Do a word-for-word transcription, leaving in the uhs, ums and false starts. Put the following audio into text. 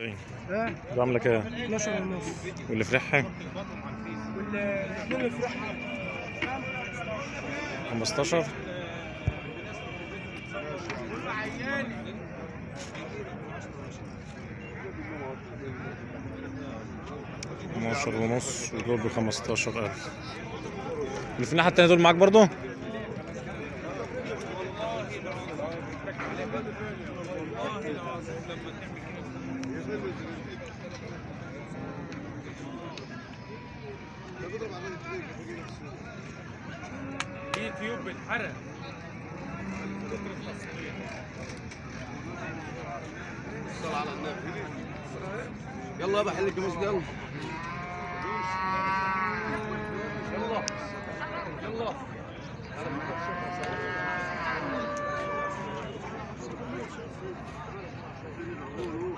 ها دي عامله كام؟ اتناشر ونص. واللي فرحها والاثنين اللي فرحها خمستاشر. اتناشر ونص ودول ب خمستاشر ألف. اللي في الناحية التانية دول معاك برضو؟ يوتيوب بيتحرق. الصلاة على النبي. يلا يابا حل الجاموس ده. يلا يلا يلا